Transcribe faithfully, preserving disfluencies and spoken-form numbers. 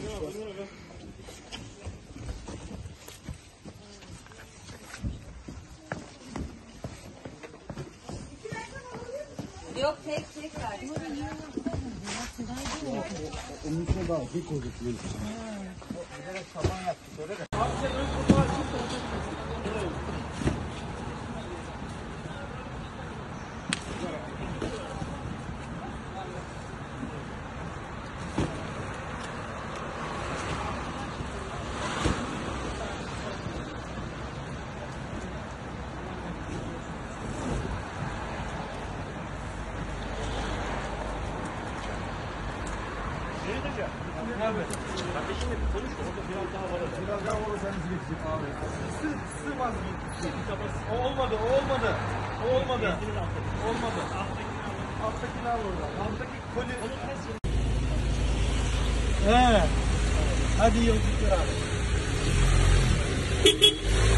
Yok tek tek ver. Onun içine daha bir koyduk. Bir de saban yaptık öyle de. Abi sen ön kutular çıktı. Abi. Kardeşimle bir konuş da orada biraz daha var. Biraz daha var sen gidecek abi. Sır sır vazgeçti. O olmadı, o olmadı. O olmadı. Olmadı. Alttakini al oradan. Alttaki koli. He. Hadi yolculuklar abi.